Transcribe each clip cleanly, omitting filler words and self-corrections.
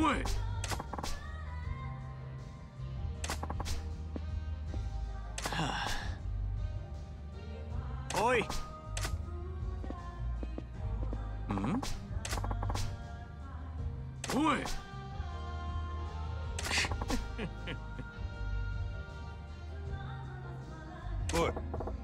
い。はあ、おい。ん？おい。おい。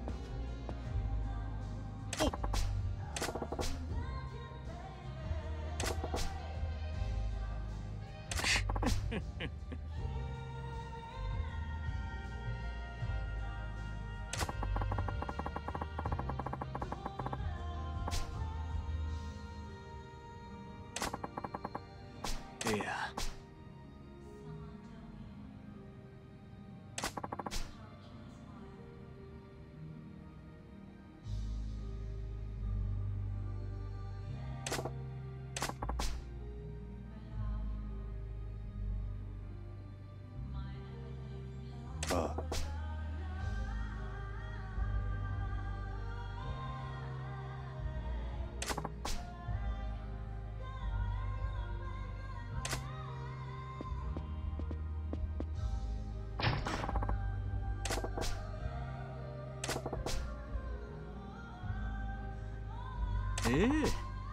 いや。ああ。ええ。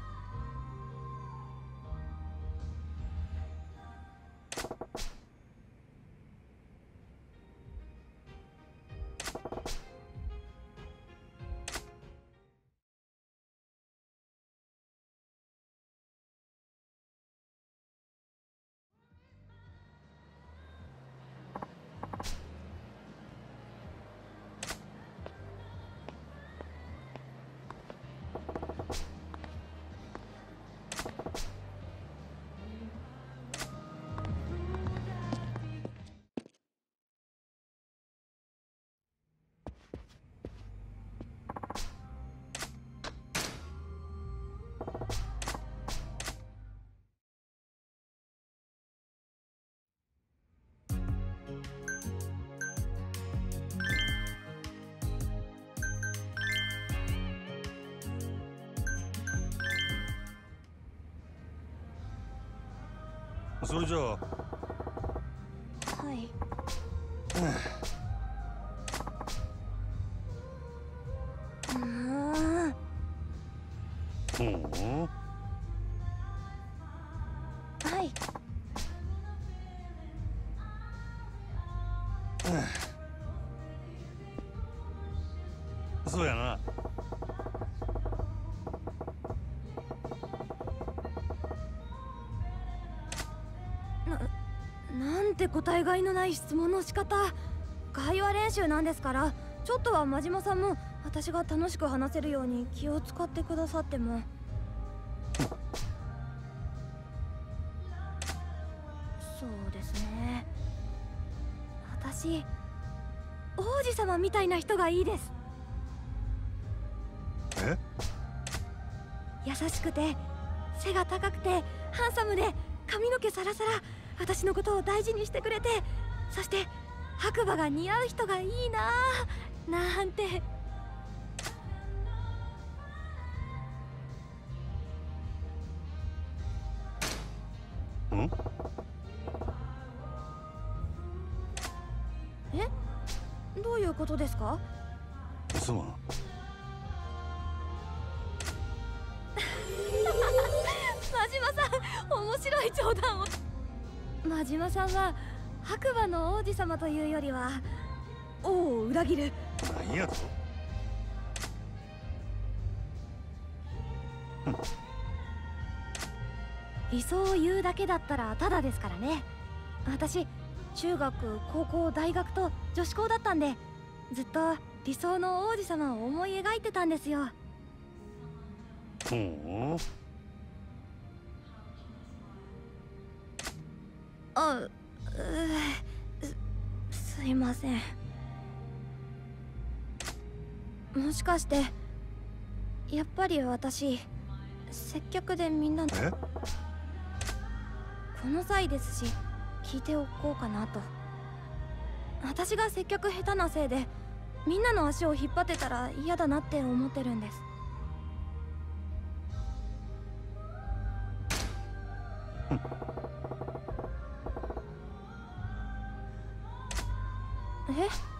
それじゃあ。はい。はい。そうやな。なんて答えがいのない質問の仕方。会話練習なんですから、ちょっとは真島さんも私が楽しく話せるように気を使ってくださっても。そうですね。私、王子様みたいな人がいいです。え？優しくて、背が高くて、ハンサムで、髪の毛サラサラ。私のことを大事にしてくれて、そして白馬が似合う人がいいなぁなんて。ん？え？どういうことですか？すまん。真島さん、面白い冗談を。真島さんは白馬の王子様というよりは王を裏切る。何やと？理想を言うだけだったらただですからね。私中学、高校、大学と女子校だったんで、ずっと理想の王子様を思い描いてたんですよ。ほう。すいません。もしかしてやっぱり私接客でみんなこの際ですし聞いておこうかなと。私が接客下手なせいでみんなの足を引っ張ってたら嫌だなって思ってるんです。 え